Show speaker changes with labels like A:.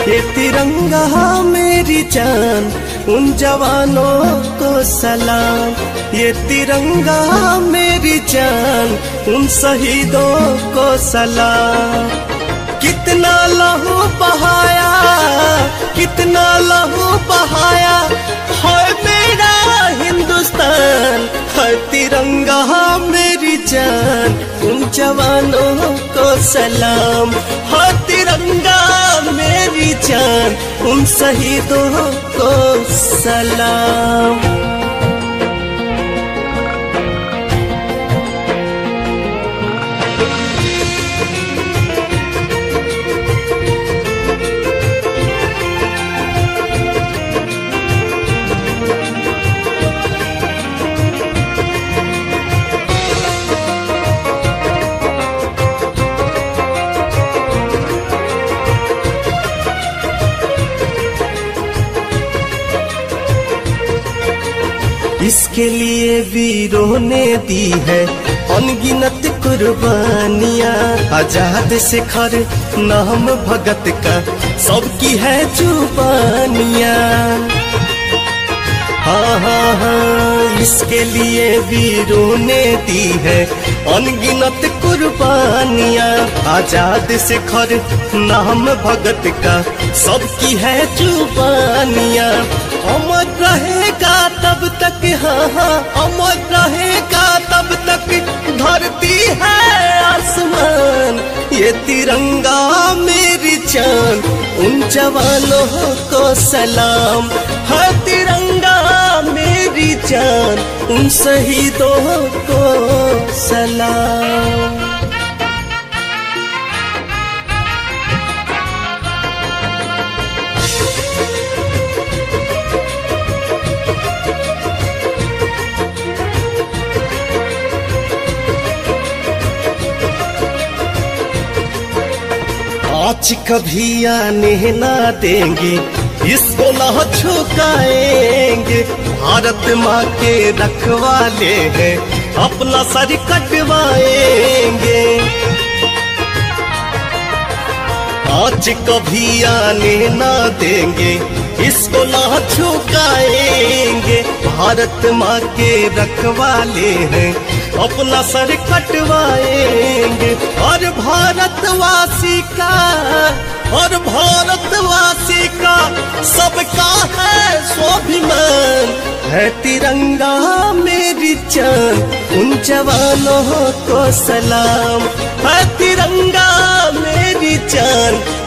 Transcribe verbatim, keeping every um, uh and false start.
A: ये तिरंगा मेरी जान, उन जवानों को सलाम। ये तिरंगा मेरी जान, उन शहीदों को सलाम। कितना लहू बहाया, कितना लहू बहाया है मेरा हिंदुस्तान। है तिरंगा मेरी जान, उन जवानों को सलाम। है तिरंगा मेरी जान, उन शहीदों को सलाम। इसके लिए वीरों ने दी है अनगिनत कुर्बानियाँ। आजाद शिखर नाम भगत का सबकी है जुबानियाँ। हाँ हाँ हाँ, इसके लिए वीरों ने दी है अनगिनत कुर्बानियाँ। आजाद शिखर नाम भगत का सबकी है जुबानियाँ। अमर रहेगा तब तक, हाँ हाँ अमर रहेगा तब तक धरती है आसमान। ये तिरंगा मेरी जान, उन जवानों को सलाम। है तिरंगा मेरी जान, उन शहीदों को सलाम। आज कभी आने ना देंगे, इसको ना झुकाएंगे। भारत माँ के रखवाले हैं, अपना सर कटवाएंगे। आज कभी आने ना देंगे, इसको ना झुकाएंगे। भारत माँ के रखवाले हैं, अपना सर कटवाएंगे। और भारतवासी का, और भारतवासी का सबका है स्वाभिमान। है तिरंगा मेरी जान, उन जवानों को सलाम। है तिरंगा मेरी जान,